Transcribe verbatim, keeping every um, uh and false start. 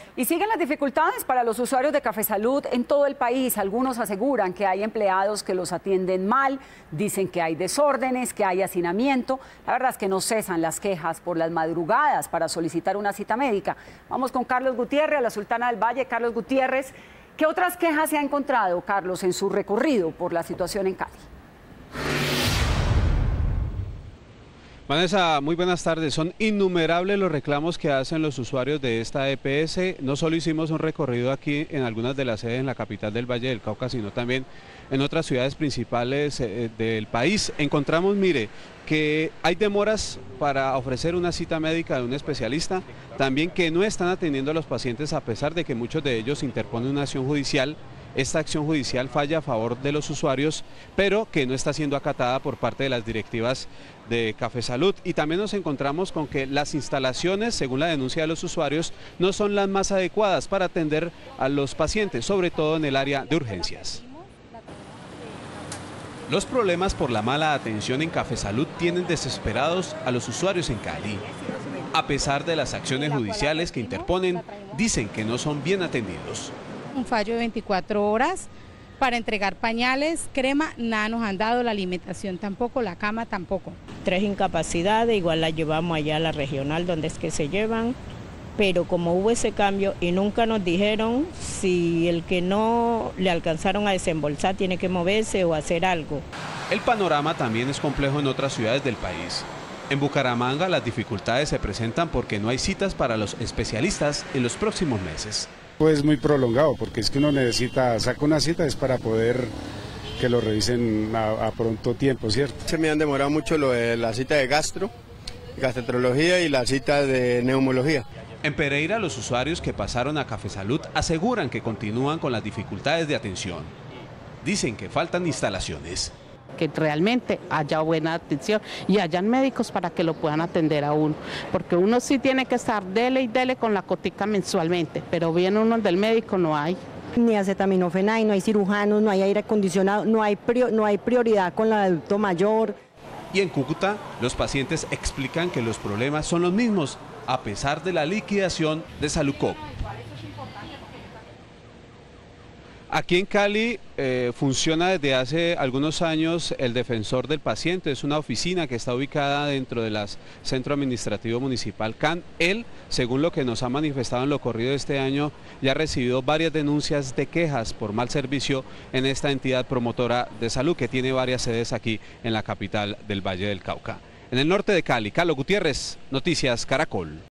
Y siguen las dificultades para los usuarios de Café Salud en todo el país. Algunos aseguran que hay empleados que los atienden mal, dicen que hay desórdenes, que hay hacinamiento. La verdad es que no cesan las quejas por las madrugadas para solicitar una cita médica. Vamos con Carlos Gutiérrez, a la Sultana del Valle. Carlos Gutiérrez, ¿qué otras quejas se ha encontrado, Carlos, en su recorrido por la situación en Cali? Vanessa, muy buenas tardes. Son innumerables los reclamos que hacen los usuarios de esta E P S. No solo hicimos un recorrido aquí en algunas de las sedes en la capital del Valle del Cauca, sino también en otras ciudades principales eh, del país. Encontramos, mire, que hay demoras para ofrecer una cita médica de un especialista, también que no están atendiendo a los pacientes a pesar de que muchos de ellos interponen una acción judicial. Esta acción judicial falla a favor de los usuarios, pero que no está siendo acatada por parte de las directivas de Café Salud. Y también nos encontramos con que las instalaciones, según la denuncia de los usuarios, no son las más adecuadas para atender a los pacientes, sobre todo en el área de urgencias. Los problemas por la mala atención en Café Salud tienen desesperados a los usuarios en Cali. A pesar de las acciones judiciales que interponen, dicen que no son bien atendidos. Un fallo de veinticuatro horas para entregar pañales, crema, nada nos han dado, la alimentación tampoco, la cama tampoco. Tres incapacidades, igual las llevamos allá a la regional donde es que se llevan, pero como hubo ese cambio y nunca nos dijeron si el que no le alcanzaron a desembolsar tiene que moverse o hacer algo. El panorama también es complejo en otras ciudades del país. En Bucaramanga las dificultades se presentan porque no hay citas para los especialistas en los próximos meses. Pues muy prolongado, porque es que uno necesita, saca una cita es para poder que lo revisen a, a pronto tiempo, ¿cierto? Se me han demorado mucho lo de la cita de gastro, gastroenterología y la cita de neumología. En Pereira, los usuarios que pasaron a Café Salud aseguran que continúan con las dificultades de atención. Dicen que faltan instalaciones. Que realmente haya buena atención y hayan médicos para que lo puedan atender a uno, porque uno sí tiene que estar dele y dele con la cotica mensualmente, pero bien uno del médico no hay. Ni acetaminofén, no hay cirujanos, no hay aire acondicionado, no hay, prior, no hay prioridad con el adulto mayor. Y en Cúcuta, los pacientes explican que los problemas son los mismos, a pesar de la liquidación de Salucop. Aquí en Cali eh, funciona desde hace algunos años el Defensor del Paciente. Es una oficina que está ubicada dentro del Centro Administrativo Municipal C A N. Él, según lo que nos ha manifestado en lo corrido de este año, ya ha recibido varias denuncias de quejas por mal servicio en esta entidad promotora de salud que tiene varias sedes aquí en la capital del Valle del Cauca. En el norte de Cali, Carlos Gutiérrez, Noticias Caracol.